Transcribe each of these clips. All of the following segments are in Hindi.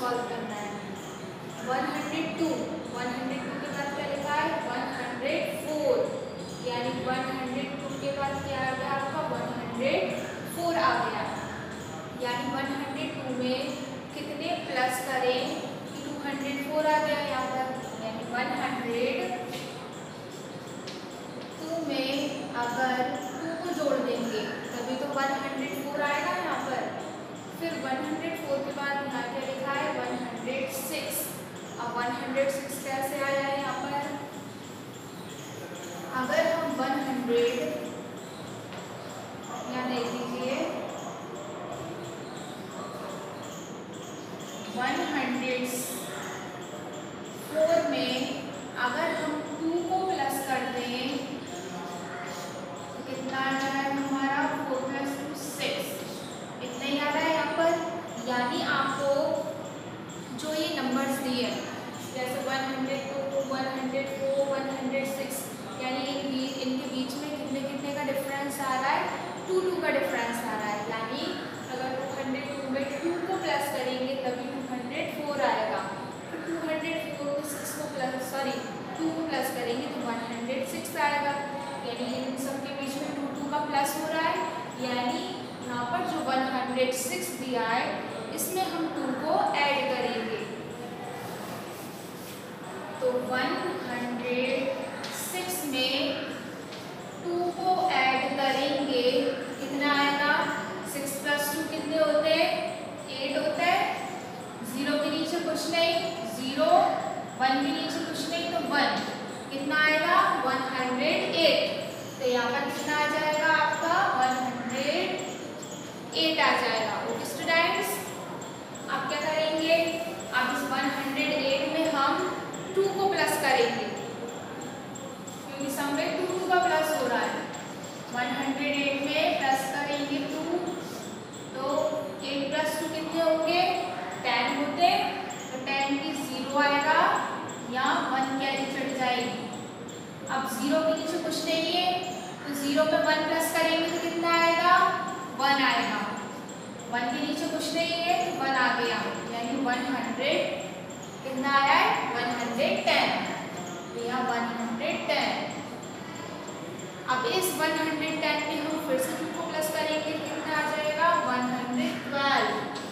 सॉल्व करना है। 102 के बाद क्या लिखा है 104, यानी 102 के बाद क्या आ गया आपका 104 आ गया। यानी 102 में कितने प्लस करें कि 204 आ गया यहाँ पर, यानी 102 में अगर 2 को जोड़ देंगे तभी तो 104 आएगा यहाँ पर। फिर 104 के बाद यहाँ क्या लिखा है 106। अब 106 कैसे आया है यहाँ पर, अगर हम 100 यहाँ देख लीजिए 104 में अगर हम 2 को प्लस कर दें तो कितना आ रहा है हमारा 4 + 2 6, इतना ही आ रहा है यहाँ पर। यानी आपको जो ये नंबर्स दिए जैसे 102, 104, 106, यानी इनके बीच में कितने का डिफरेंस आ रहा है 2 का डिफरेंस आ रहा है। यानी अगर 202 में 2 को प्लस करेंगे तभी 204 आएगा। फिर 204 को 6 को प्लस 2 को प्लस करेंगे तो 106 आएगा। यानी इन सब के बीच में 2 का प्लस हो रहा है। यानी यहाँ पर जो 106 दिया है इसमें हम 2 को ऐड करेंगे तो 106 में 2 को ऐड करेंगे कितना आएगा 6 + 2 कितने होते हैं 8 होता है। 0 के नीचे कुछ नहीं 0, 1 के नीचे कुछ नहीं तो 1, कितना आएगा 108। तो यहाँ पर कितना आ जाएगा आपका 108 आ जाएगा। ओके स्टूडेंट्स, अब क्या करेंगे, अब इस 108 में हम 2 को प्लस करेंगे क्योंकि सम में 2 का प्लस हो रहा है। 108 में प्लस करेंगे 2 तो 8 + 2 कितने होंगे 10 होते, तो 10 की 0 आएगा या 1 कैरी चढ़ जाएगी। अब 0 के नीचे कुछ नहीं है तो 0 पे 1 प्लस करेंगे तो कितना आएगा 1 आएगा। 1 के नीचे कुछ नहीं है तो 1 आ गया, यानी 100 कितना आया है 110, तो यहाँ 110। अब इस 110 में हम फिर से 2 को प्लस करेंगे तो कितना आ जाएगा 112।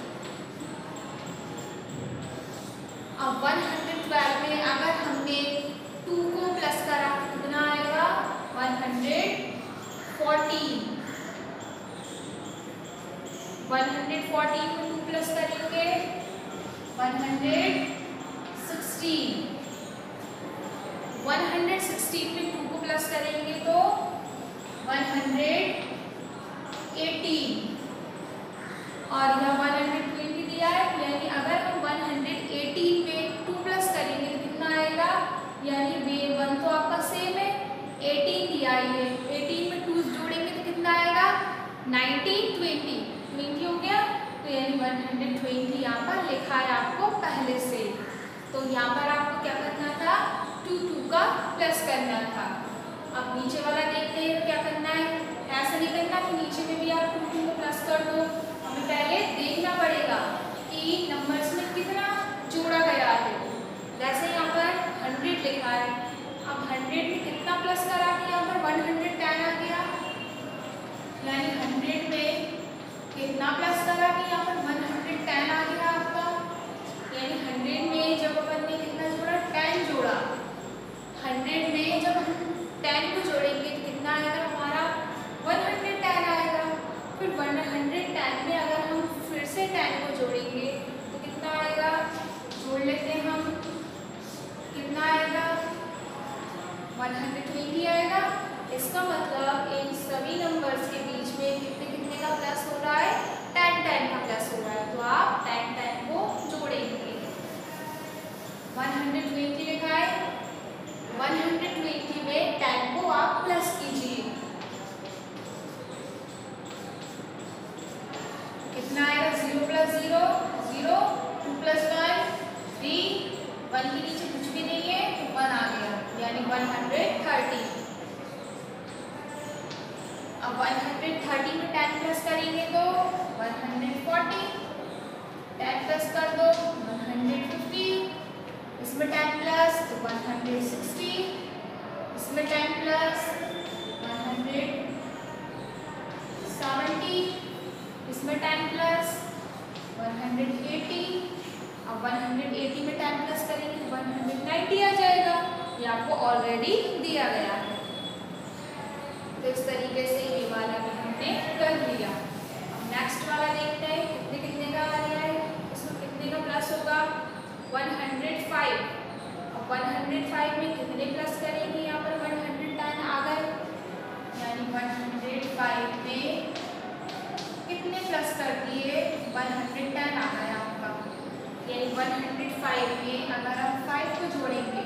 अब 112 में अगर हमने 2 को प्लस करा तो कितना आएगा 114। 114 में 2 प्लस करेंगे 116। 116 में 2 को प्लस करेंगे तो 118 और यहाँ 120 दिया है। यानी अगर हम 118 में 2 प्लस करेंगे तो कितना आएगा, यानी 1 तो आपका सेम है 18 दिया है, 18 में 2 जोड़ेंगे तो कितना आएगा 19, 20 हो गया। तो यानी 120 यहाँ पर लिखा है आपको पहले से। तो यहाँ पर आपको क्या करना था 2 का प्लस करना था। अब नीचे वाला देखते हैं क्या करना है, ऐसा नहीं करना कि नीचे में भी आप 2 को प्लस कर दो। हमें पहले देखना पड़ेगा कि नंबर्स में कितना जोड़ा गया है। जैसे यहाँ पर 100 लिखा है, अब 100 में कितना प्लस करा के यहाँ पर 110 आ गया, यानी 100 में कितना प्लस करा कि यहाँ पर 110 आ गया आपका। यानी 100 में जब अपन ने कितना जोड़ा 10 जोड़ा, 100 में जब हम 10 को जोड़ेंगे तो कितना आएगा हमारा 110 आएगा। फिर 110 में अगर हम फिर से 10 को जोड़ेंगे तो कितना आएगा, जोड़ लेते हैं हम, कितना आएगा 120 आएगा। इसका मतलब इन सभी नंबर्स के बीच में कितने का प्लस हो रहा है 10 का प्लस हो रहा है। तो आप 10 को जोड़ेंगे। 120 लिखा है, 120 में 10 को आप प्लस कीजिए, कितना आएगा 0 + 0 0, 2 + 1 3, 1 के नीचे कुछ भी नहीं है तो 1 आ गया, यानी 130। अब 130 में 10 प्लस करेंगे तो 140, 10 प्लस कर दो 150, इसमें 10 प्लस तो 160, इसमें 10 प्लस 170, इसमें 10 प्लस 180। अब 180 में 10 प्लस करेंगे तो 190 आ जाएगा। ये आपको ऑलरेडी दिया गया है। तो इस तरीके से ये वाला भी हमने कर लिया। अब नेक्स्ट वाला देखते हैं कितने कितने का आ रहा है, इसमें कितने का प्लस होगा 105। अब 105 में कितने प्लस करेंगे, यहाँ पर 110 आ गए, यानी 105 में कितने प्लस कर दिए 110 आ गया आपका। यानी 105 में अगर हम 5 को जोड़ेंगे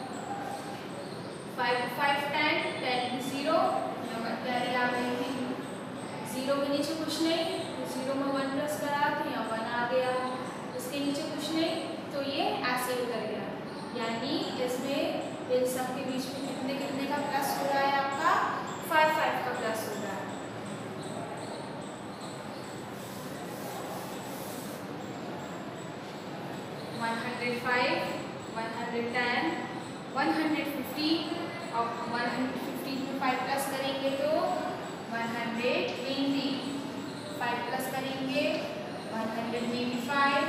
5 5 10 10 0 कैरी आ गई थी, 0 के नीचे कुछ नहीं तो 0 में 1 प्लस करा तो यहाँ 1 आ गया, इसके नीचे कुछ नहीं तो ये ऐसे उतर गया। यानी इसमें इन सब के बीच में कितने कितने का प्लस हो रहा है आपका 5 5 का प्लस हो रहा है। $105, $110, $150 और 150 में 5 प्लस करेंगे तो 120, 5 प्लस करेंगे 125,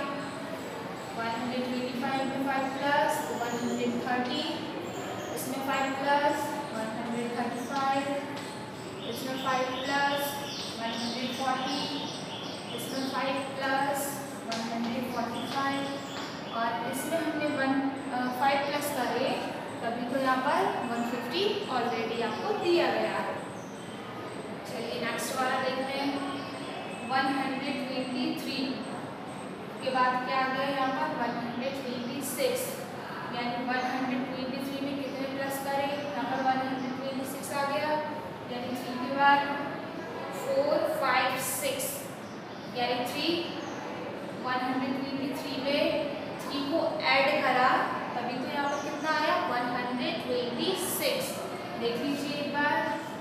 125 में 5 प्लस तो 130, इसमें 5 प्लस 135, इसमें 5 प्लस 140, इसमें 5 प्लस 145 और इसमें हमने 5 प्लस करे तभी तो यहाँ पर 150 ऑलरेडी आपको दिया गया है। चलिए नेक्स्ट वाला देखते हैं 123 के बाद क्या आ गया यहाँ पर 126, यानी 123 में कितने प्लस करें, यहाँ पर 126 आ गया, यानी 3 के बाद 4 5 6 यानी 3 123 में 3 को ऐड करा तभी तो यहाँ पर कितना आया 126। देख लीजिए एक बार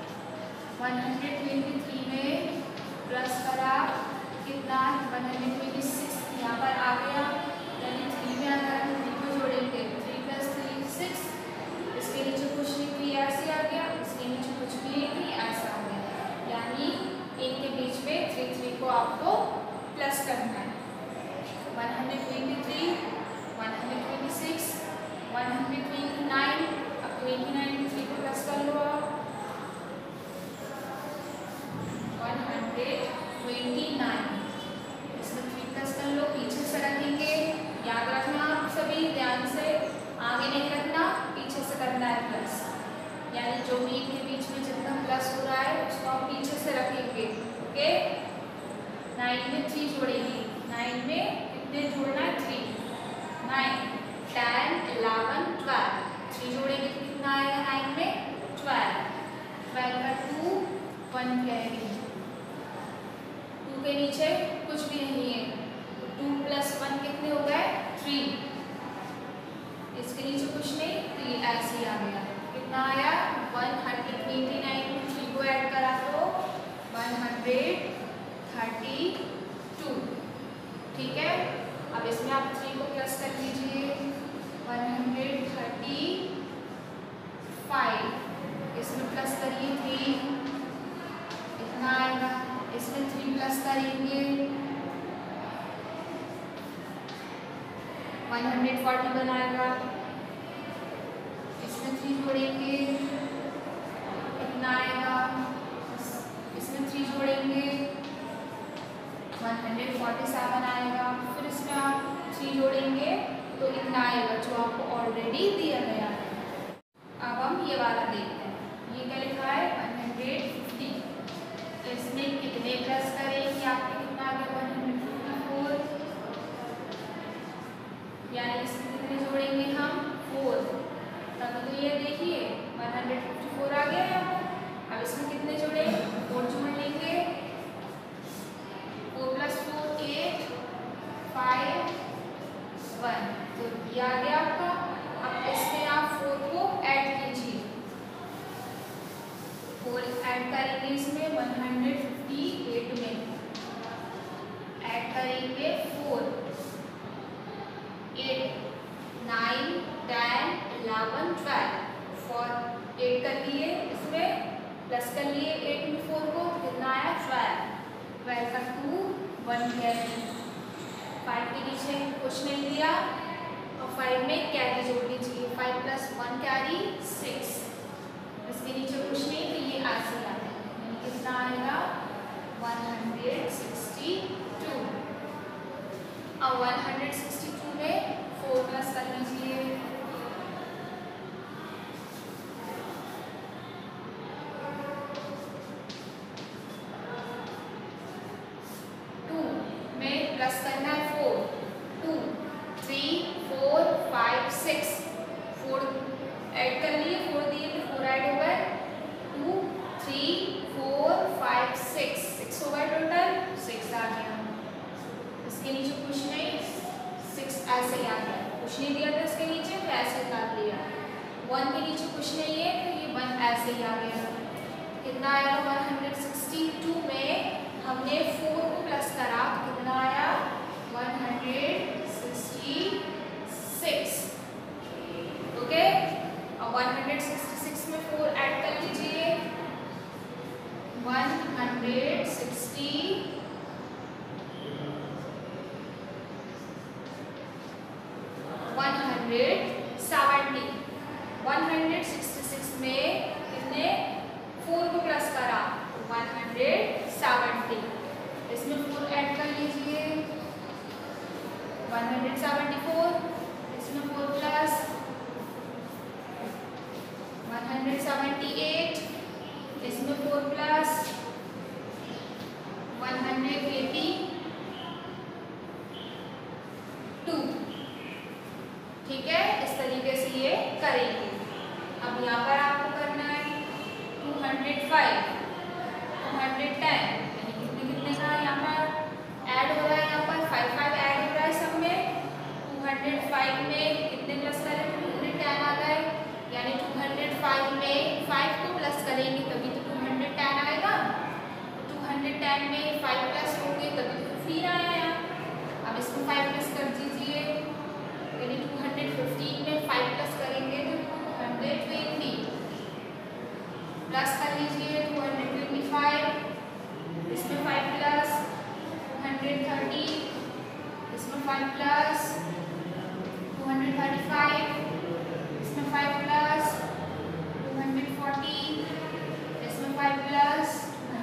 123 में प्लस करा कितना 126 यहाँ पर आ गया, यानी 3 में अगर हम 3 को जोड़ेंगे 3 + 3 6, इसके नीचे कुछ नहीं 3 ऐसे आ गया, इसके नीचे कुछ भी नहीं ऐसा आ गया, यानी इनके बीच में 3 3 को आपको प्लस करना है। 123, 126, 129, अब 29 में 3 को प्लस कर लो आप 129, इसमें 3 प्लस कर लो, पीछे से रखेंगे, याद रखना आप सभी ध्यान से, आगे नहीं रखना पीछे से करना है प्लस, यानी जो भी इनके बीच में जितना प्लस हो रहा है उसको आप पीछे से रखेंगे। ओके 9 में 3 जोड़ेंगे, 9 में कितने जोड़ना है 3, 9 10 11 12, 3 जोड़ेंगे तो कितना आएगा 9 में 12, 12 का 2 1 कैरी, 2 के नीचे कुछ भी नहीं है, 2 + 1 कितने हो गए 3, इसके नीचे कुछ नहीं तो ये ऐसे ही आ गया, कितना आया 129 में 3 को ऐड करा तो 132। ठीक है, अब इसमें आप 3 को प्लस कर लीजिए 135, इसमें प्लस करिए 3 इतना आएगा, इसमें 3 प्लस करेंगे 140 बनाएगा, इसमें 3 जोड़ेंगे कितना आएगा, इसमें 3 जोड़ेंगे 147 आएगा, फिर इसमें आप 3 जोड़ेंगे तो इतना आएगा जो आपको ऑलरेडी दिया गया है। अब हम ये वाला देखते हैं, ये क्या लिखा है 150, तो इसमें कितने प्लस करेंगे आपको कितना आ गया 154, यानी इसमें कितने जोड़ेंगे हम 4, तब तो ये देखिए 154 आ गया यहाँ पर। अब इसमें कितने जोड़े 4 जोड़ लेंगे, 4 + 4 8 5 1, तो ये आ गया आपका। अब इसमें आप 4 को ऐड कीजिए, 4 ऐड करेंगे इसमें 158 में ऐड करेंगे 4, 10, 11, 12 फॉर 8 कर लिए, इसमें प्लस कर लिए 8 में 4 को, कितना आया 12, 12 का 2, 1 कैरी, 5 के नीचे कुछ नहीं दिया और 5 में कैरी जोड़ दीजिए, 5 प्लस 1 कैरी 6, इसके नीचे कुछ नहीं तो ये ऐसे आता है, कितना आएगा 162। अब 162 में 4 प्लस कर लीजिए, प्लस करना है 4, 2, 3, 4, 5, 6, 4 ऐड कर लिए, 4 दिए तो 4 ऐड हो गए, 2, 3, 4, 5, 6 हो गए टोटल, 6 आ गया, इसके नीचे कुछ नहीं, 6 ऐसे ही आ गया, कुछ नहीं दिया था इसके नीचे तो ऐसे काट लिया, 1 के नीचे कुछ नहीं है तो ये 1 ऐसे ही आ गया, कितना आया 162 में हमने 4 को प्लस करा तो कितना आया 166, ओके। अब 166 में 4 ऐड कर लीजिए, 166 में कितने 4 को प्लस करा 170, इसमें 4 ऐड कर लीजिए 174, इसमें 4 प्लस 178, इसमें 4 प्लस 182, ठीक है, इस तरीके से ये करेंगे। अब यहाँ पर आपको करना है 205, 210, यानी कितने का यहाँ पर ऐड हो रहा है, यहाँ पर 5 5 ऐड हो रहा है सब में, 205 में कितने प्लस करें 210 आ गए, यानी 205 में 5 को प्लस करेंगे तभी तो 210 आएगा, 210 में 5 प्लस होंगे तभी तो 15 आया यहाँ, अब इसको 5 प्लस कर दीजिए, यानी 215 में 5 प्लस करेंगे तो 220, प्लस कर लीजिए 225, इसमें 5 प्लस 230, इसमें 5 प्लस 235, इसमें 5 प्लस 240, इसमें 5 प्लस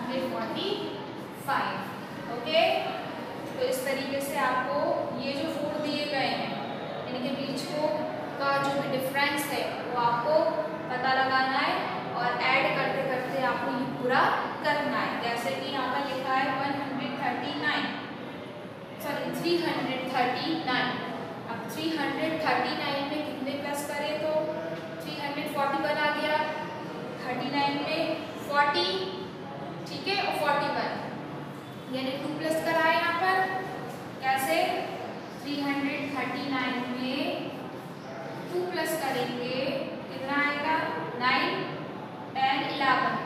245, ओके। तो इस तरीके से आपको ये जो 4 दिए गए हैं इनके बीच को का जो भी डिफरेंस है वो आपको पता लगाना है और ऐड करते करते आपको ये पूरा करना है, जैसे कि यहाँ पर लिखा है 339, अब 339 में कितने प्लस करें तो 340 बना गया, 39 में 40, ठीक है, और 41 यानी 2 प्लस कराए यहाँ पर, कैसे 339 में 2 प्लस करेंगे कितना आएगा 9, 10, 11,